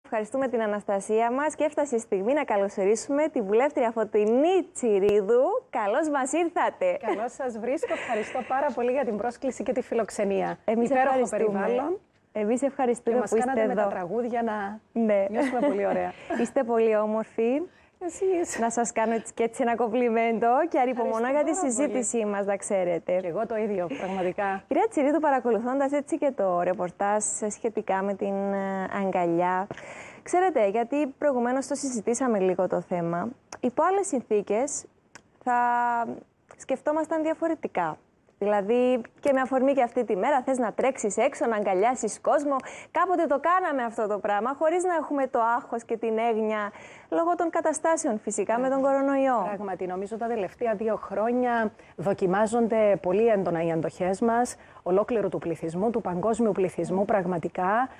Ευχαριστούμε την Αναστασία μας και έφτασε η στιγμή να καλωσορίσουμε τη βουλεύτρια Φωτεινή Τσιρίδου. Καλώς μας ήρθατε. Καλώς σας βρίσκω. Ευχαριστώ πάρα πολύ για την πρόσκληση και τη φιλοξενία. Εμείς υπέροχο περιβάλλον. Εμείς ευχαριστούμε και μας που είστε κάνατε εδώ. Με τα τραγούδια να νιώσουμε πολύ ωραία. Είστε πολύ όμορφοι. Εσείς. Να σας κάνω και έτσι ένα κομπλιμέντο και ανυπομονώ για τη συζήτησή μας, να ξέρετε. Και εγώ το ίδιο, πραγματικά. Κυρία Τσιρίδου, παρακολουθώντας έτσι και το ρεπορτάζ σχετικά με την αγκαλιά, ξέρετε, γιατί προηγουμένως το συζητήσαμε λίγο το θέμα, υπό άλλες συνθήκες θα σκεφτόμασταν διαφορετικά. Δηλαδή, και με αφορμή και αυτή τη μέρα, θες να τρέξεις έξω, να αγκαλιάσεις κόσμο. Κάποτε το κάναμε αυτό το πράγμα, χωρίς να έχουμε το άγχος και την έγνοια, λόγω των καταστάσεων φυσικά με τον κορονοϊό. Πράγματι, νομίζω τα τελευταία 2 χρόνια δοκιμάζονται πολύ έντονα οι αντοχές μας, ολόκληρου του πληθυσμού, του παγκόσμιου πληθυσμού πραγματικά.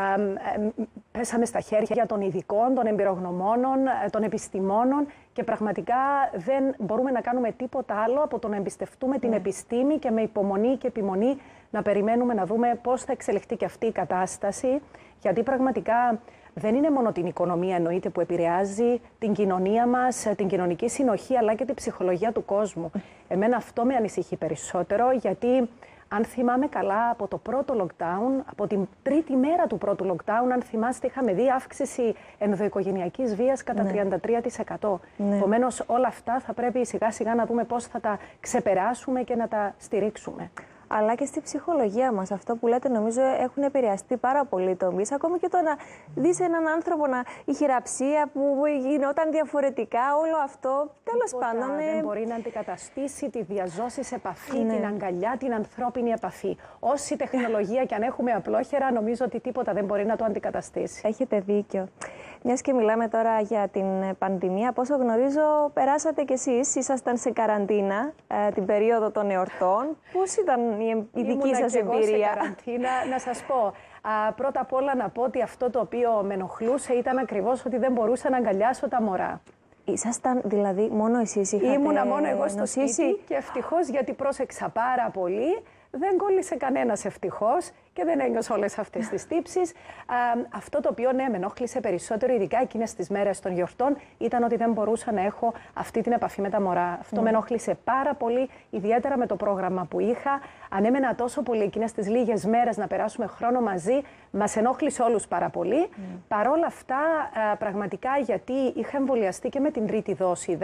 Πέσαμε στα χέρια των ειδικών, των εμπειρογνωμόνων, των επιστημόνων και πραγματικά δεν μπορούμε να κάνουμε τίποτα άλλο από το να εμπιστευτούμε την επιστήμη και με υπομονή και επιμονή να περιμένουμε να δούμε πώς θα εξελιχθεί και αυτή η κατάσταση, γιατί πραγματικά δεν είναι μόνο την οικονομία εννοείται που επηρεάζει την κοινωνία μας, την κοινωνική συνοχή αλλά και την ψυχολογία του κόσμου. Εμένα αυτό με ανησυχεί περισσότερο, γιατί αν θυμάμαι καλά, από το πρώτο lockdown, από την 3η μέρα του πρώτου lockdown, αν θυμάστε, είχαμε δει αύξηση ενδοοικογενειακής βίας κατά 33%. Επομένως, όλα αυτά θα πρέπει σιγά σιγά να δούμε πώς θα τα ξεπεράσουμε και να τα στηρίξουμε. Αλλά και στη ψυχολογία μας, αυτό που λέτε, νομίζω έχουν επηρεαστεί πάρα πολύ τομείς. Ακόμη και το να δεις έναν άνθρωπο, η χειραψία που γινόταν διαφορετικά, όλο αυτό, τέλος πάντων. Δεν μπορεί να αντικαταστήσει τη διαζώσης επαφή, την αγκαλιά, την ανθρώπινη επαφή. Όση τεχνολογία και αν έχουμε απλόχερα, νομίζω ότι τίποτα δεν μπορεί να το αντικαταστήσει. Έχετε δίκιο. Μιας και μιλάμε τώρα για την πανδημία, από όσο γνωρίζω, περάσατε κι εσείς, ήσασταν σε καραντίνα την περίοδο των εορτών. Πώς ήταν η δική σας εμπειρία? Σε καραντίνα, να σας πω. Πρώτα απ' όλα να πω ότι αυτό το οποίο με ενοχλούσε ήταν ακριβώς ότι δεν μπορούσα να αγκαλιάσω τα μωρά. Ήσασταν δηλαδή μόνο εσείς είχατε Ήμουνα μόνο εγώ στο νοσήσει? σπίτι και ευτυχώς, γιατί πρόσεξα πάρα πολύ. Δεν κόλλησε κανένας ευτυχώς και δεν ένιωσα όλες αυτές τις τύψεις. Αυτό το οποίο με ενόχλησε περισσότερο, ειδικά εκείνες τις μέρες των γιορτών, ήταν ότι δεν μπορούσα να έχω αυτή την επαφή με τα μωρά. Αυτό με ενόχλησε πάρα πολύ, ιδιαίτερα με το πρόγραμμα που είχα. Αν έμενα τόσο πολύ εκείνες τις λίγες μέρες να περάσουμε χρόνο μαζί, μας ενόχλησε όλους πάρα πολύ. Παρόλα αυτά, πραγματικά, γιατί είχα εμβολιαστεί και με την 3η δόση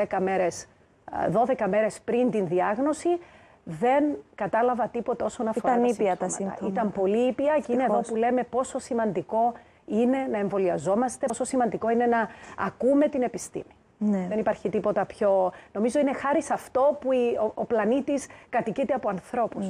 12 μέρες πριν την διάγνωση, δεν κατάλαβα τίποτα όσον αφορά τα σύμπτωματα. Ήταν πολύ ήπια και είναι εδώ που λέμε πόσο σημαντικό είναι να εμβολιαζόμαστε, πόσο σημαντικό είναι να ακούμε την επιστήμη. Δεν υπάρχει τίποτα πιο... Νομίζω είναι χάρη σε αυτό που ο πλανήτης κατοικείται από ανθρώπους.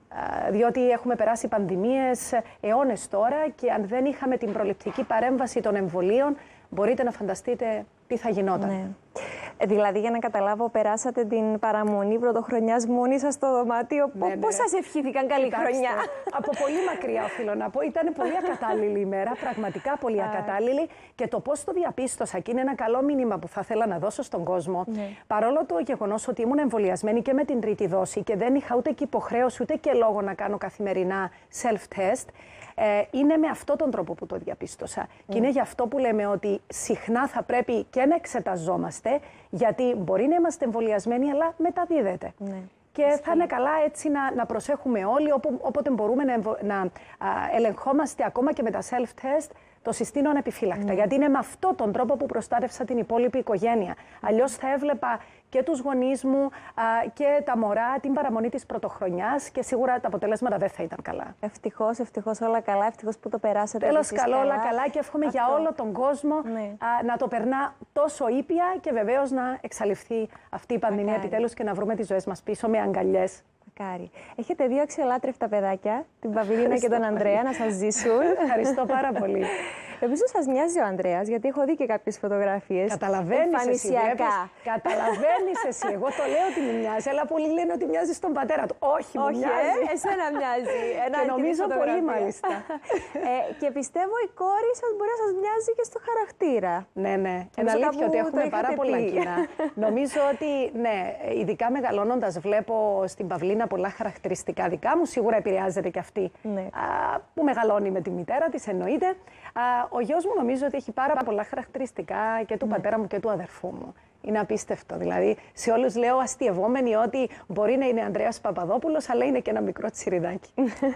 Διότι έχουμε περάσει πανδημίες αιώνες τώρα και αν δεν είχαμε την προληπτική παρέμβαση των εμβολίων, μπορείτε να φανταστείτε τι θα γινόταν. Δηλαδή, για να καταλάβω, περάσατε την παραμονή πρωτοχρονιάς μόνοι σας στο δωμάτιο. Πώς σας ευχήθηκαν καλή χρονιά? Από πολύ μακριά οφείλω να πω. Ήταν πολύ ακατάλληλη ημέρα, πραγματικά πολύ ακατάλληλη. Και το πώς το διαπίστωσα, και είναι ένα καλό μήνυμα που θα ήθελα να δώσω στον κόσμο. Παρόλο το γεγονός ότι ήμουν εμβολιασμένη και με την 3η δόση και δεν είχα ούτε και υποχρέωση ούτε και λόγο να κάνω καθημερινά self-test, είναι με αυτόν τον τρόπο που το διαπίστωσα. Και είναι γι' αυτό που λέμε ότι συχνά θα πρέπει και να εξεταζόμαστε, γιατί μπορεί να είμαστε εμβολιασμένοι, αλλά μεταδίδεται. Και θα είναι καλά έτσι να προσέχουμε όλοι, όποτε μπορούμε να ελεγχόμαστε ακόμα και με τα self-test, το συστήνω ανεπιφύλακτα. Γιατί είναι με αυτόν τον τρόπο που προστάτευσα την υπόλοιπη οικογένεια. Αλλιώς θα έβλεπα και τους γονείς μου και τα μωρά την παραμονή της πρωτοχρονιάς και σίγουρα τα αποτελέσματα δεν θα ήταν καλά. Ευτυχώς όλα καλά, ευτυχώς που το περάσατε. Τέλος καλό, όλα καλά και εύχομαι για όλο τον κόσμο να το περνά τόσο ήπια και βεβαίως να εξαλειφθεί αυτή η πανδημία επιτέλους και να βρούμε τις ζωές μας πίσω με αγκαλιές. Έχετε 2 αξιολάτρευτα παιδάκια, την Παυλίνα και τον Ανδρέα, να σας ζήσουν. Ευχαριστώ πάρα πολύ. Νομίζω σας μοιάζει ο Ανδρέας, γιατί έχω δει και κάποιες φωτογραφίες. Καταλαβαίνεις εσύ, καταλαβαίνεις εσύ. Εγώ το λέω ότι μου μοιάζει, αλλά πολλοί λένε ότι μοιάζει στον πατέρα του. Όχι, μου μοιάζει. Εσένα μοιάζει. Και νομίζω πολύ μάλιστα. Και πιστεύω η κόρη σας μπορεί να σας μοιάζει και στο χαρακτήρα. Ναι. Είναι αλήθεια ότι έχουμε πάρα πολλά κοινά. Νομίζω ότι, ειδικά μεγαλώνοντας βλέπω στην Παυλίνα πολλά χαρακτηριστικά δικά μου. Σίγουρα επηρεάζεται και αυτή που μεγαλώνει με τη μητέρα της, εννοείται. ο γιος μου νομίζω ότι έχει πάρα πολλά χαρακτηριστικά και του πατέρα μου και του αδερφού μου. Είναι απίστευτο. Δηλαδή, σε όλους λέω αστειευόμενοι ότι μπορεί να είναι Ανδρέας Παπαδόπουλος, αλλά είναι και ένα μικρό τσιριδάκι.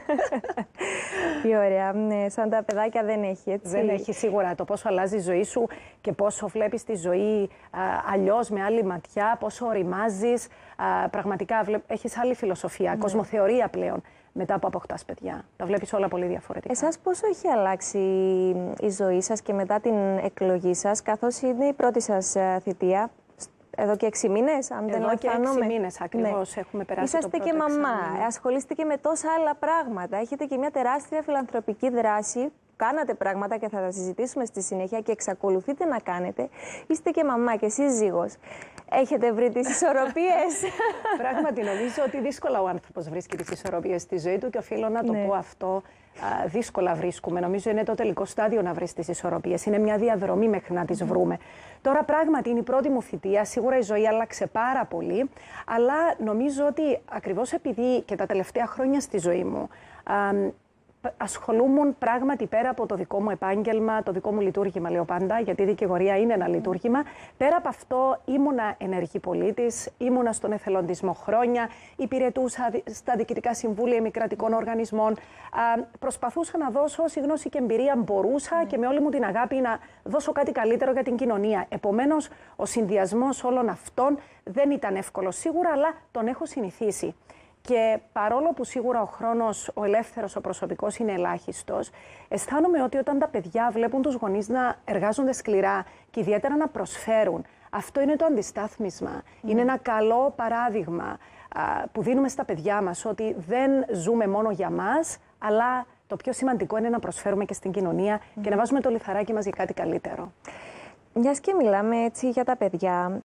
Τι ωραία. Ναι, σαν τα παιδάκια δεν έχει, έτσι. Δεν έχει σίγουρα. Το πόσο αλλάζει η ζωή σου και πόσο βλέπεις τη ζωή αλλιώς, με άλλη ματιά, πόσο οριμάζεις. Πραγματικά έχεις άλλη φιλοσοφία, κοσμοθεωρία πλέον. Μετά που αποκτάς παιδιά. Τα βλέπεις όλα πολύ διαφορετικά. Εσάς πόσο έχει αλλάξει η ζωή σας και μετά την εκλογή σας, καθώς είναι η πρώτη σας θητεία, εδώ και 6 μήνες, αν δεν λαθάνομαι. Εδώ και 6 μήνες ακριβώς έχουμε περάσει. Είσαστε και μαμά, ασχολείστε και με τόσα άλλα πράγματα. Έχετε και μια τεράστια φιλανθρωπική δράση. Κάνατε πράγματα και θα τα συζητήσουμε στη συνέχεια και εξακολουθείτε να κάνετε. Είστε και μαμά και σύζυγος. Έχετε βρει τις ισορροπίες? Πράγματι, νομίζω ότι δύσκολα ο άνθρωπος βρίσκει τις ισορροπίες στη ζωή του και οφείλω να το πω αυτό. Δύσκολα βρίσκουμε. Νομίζω είναι το τελικό στάδιο να βρεις τις ισορροπίες. Είναι μια διαδρομή μέχρι να τις βρούμε. Τώρα, πράγματι, είναι η πρώτη μου θητεία. Σίγουρα η ζωή άλλαξε πάρα πολύ. Αλλά νομίζω ότι ακριβώς επειδή και τα τελευταία χρόνια στη ζωή μου ασχολούμουν πράγματι πέρα από το δικό μου επάγγελμα, το δικό μου λειτουργήμα, λέω πάντα, γιατί η δικηγορία είναι ένα λειτουργήμα. Πέρα από αυτό, ήμουνα ενεργή πολίτης, ήμουνα στον εθελοντισμό χρόνια, υπηρετούσα στα διοικητικά συμβούλια μη κρατικών οργανισμών. Προσπαθούσα να δώσω όση γνώση και εμπειρία μπορούσα και με όλη μου την αγάπη να δώσω κάτι καλύτερο για την κοινωνία. Επομένως, ο συνδυασμός όλων αυτών δεν ήταν εύκολο σίγουρα, αλλά τον έχω συνηθίσει. Και παρόλο που σίγουρα ο χρόνος, ο ελεύθερος, ο προσωπικός είναι ελάχιστος, αισθάνομαι ότι όταν τα παιδιά βλέπουν τους γονείς να εργάζονται σκληρά και ιδιαίτερα να προσφέρουν, αυτό είναι το αντιστάθμισμα. Είναι ένα καλό παράδειγμα που δίνουμε στα παιδιά μας, ότι δεν ζούμε μόνο για μας, αλλά το πιο σημαντικό είναι να προσφέρουμε και στην κοινωνία και να βάζουμε το λιθαράκι μας για κάτι καλύτερο. Μιας και μιλάμε έτσι για τα παιδιά,